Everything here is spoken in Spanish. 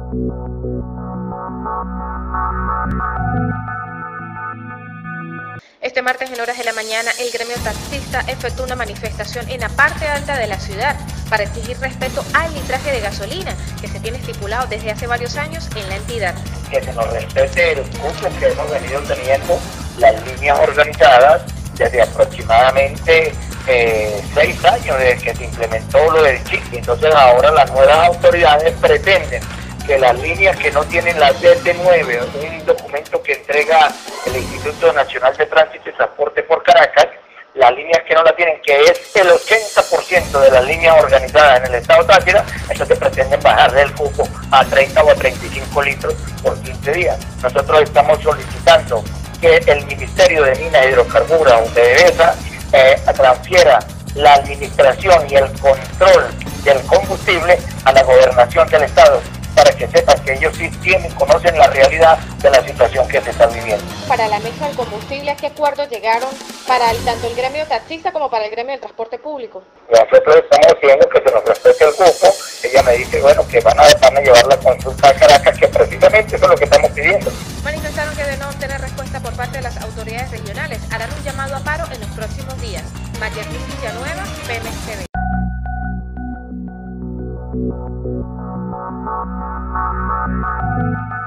Este martes en horas de la mañana, el gremio taxista efectuó una manifestación en la parte alta de la ciudad para exigir respeto al litraje de gasolina que se tiene estipulado desde hace varios años en la entidad. Que se nos respete el cupo que hemos venido teniendo las líneas organizadas desde aproximadamente 6 años desde que se implementó lo del chip. Entonces ahora las nuevas autoridades pretenden que las líneas que no tienen la DT9, un documento que entrega el Instituto Nacional de Tránsito y Transporte por Caracas, las líneas que no la tienen, que es el 80% de las líneas organizadas en el estado Táchira, entonces pretenden bajar del cupo a 30 o a 35 litros por 15 días. Nosotros estamos solicitando que el Ministerio de Minas y Hidrocarburos o PDVSA transfiera la administración y el control del combustible a la gobernación del estado, para que sepan que ellos sí conocen la realidad de la situación que se está viviendo. Para la mesa del combustible, ¿a qué acuerdos llegaron para tanto el gremio taxista como para el gremio del transporte público? Nosotros estamos pidiendo que se nos respete el cupo. Ella me dice, bueno, que van a llevar la consulta a Caracas, que precisamente eso es lo que estamos pidiendo. Manifestaron que de no obtener respuesta por parte de las autoridades regionales, harán un llamado a paro en los próximos días. Mayerlin Villanueva, PMS TV. Thank you.